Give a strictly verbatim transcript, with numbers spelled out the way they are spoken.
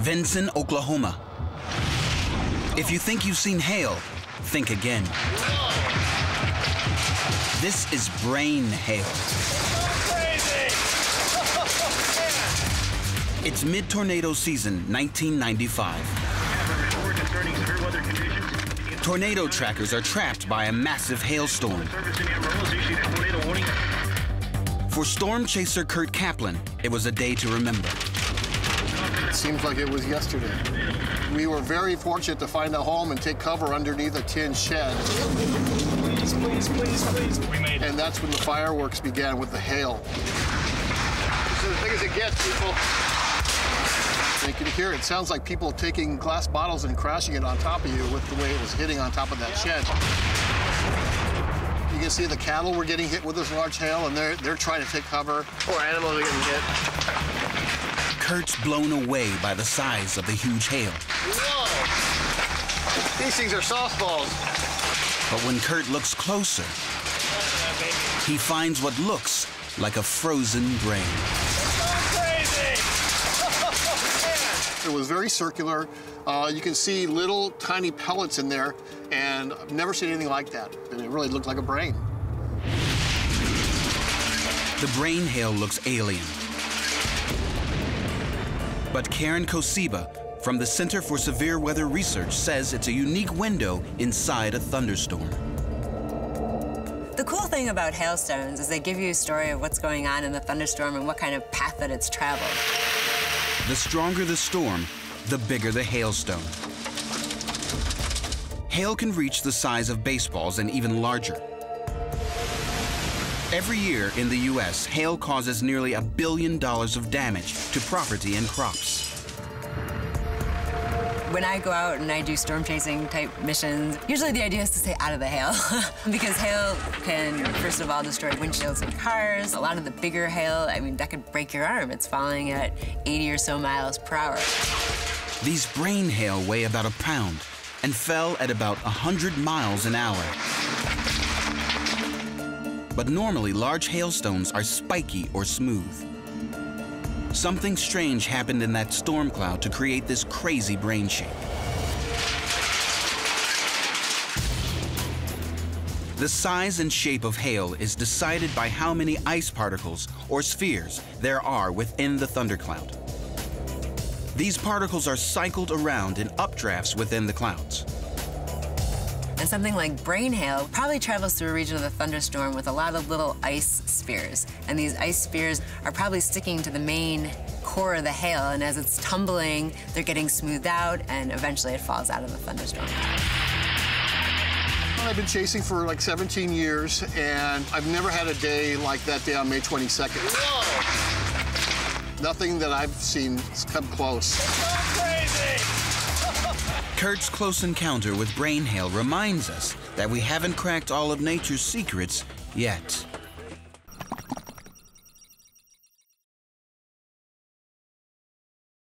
Vinson, Oklahoma. If you think you've seen hail, think again. This is brain hail. It's mid-tornado season, nineteen ninety-five. Tornado trackers are trapped by a massive hailstorm. For storm chaser Kurt Kaplan, it was a day to remember. It seems like it was yesterday. We were very fortunate to find a home and take cover underneath a tin shed. Please, please, please, please. We made it. And that's when the fireworks began with the hail. This is as big as it gets, people. You can hear it. It sounds like people taking glass bottles and crashing it on top of you with the way it was hitting on top of that shed. You can see the cattle were getting hit with this large hail, and they're, they're trying to take cover. Poor animals are getting hit. Kurt's blown away by the size of the huge hail. Whoa! These things are softballs. But when Kurt looks closer, he finds what looks like a frozen brain. It was very circular. Uh, you can see little tiny pellets in there, and I've never seen anything like that. And it really looked like a brain. The brain hail looks alien. But Karen Kosiba from the Center for Severe Weather Research says it's a unique window inside a thunderstorm. The cool thing about hailstones is they give you a story of what's going on in the thunderstorm and what kind of path that it's traveled. The stronger the storm, the bigger the hailstone. Hail can reach the size of baseballs and even larger. Every year in the U S, hail causes nearly a billion dollars of damage to property and crops. When I go out and I do storm chasing type missions, usually the idea is to stay out of the hail because hail can, first of all, destroy windshields in cars. A lot of the bigger hail, I mean, that could break your arm. It's falling at eighty or so miles per hour. These brain hail weigh about a pound and fell at about one hundred miles an hour. But normally, large hailstones are spiky or smooth. Something strange happened in that storm cloud to create this crazy brain shape. The size and shape of hail is decided by how many ice particles or spheres there are within the thundercloud. These particles are cycled around in updrafts within the clouds. And something like brain hail probably travels through a region of the thunderstorm with a lot of little ice spheres. And these ice spheres are probably sticking to the main core of the hail. And as it's tumbling, they're getting smoothed out, and eventually it falls out of the thunderstorm. I've been chasing for like seventeen years, and I've never had a day like that day on May twenty-second. Whoa! Nothing that I've seen has come close. Crazy! Kurt's close encounter with brain hail reminds us that we haven't cracked all of nature's secrets yet.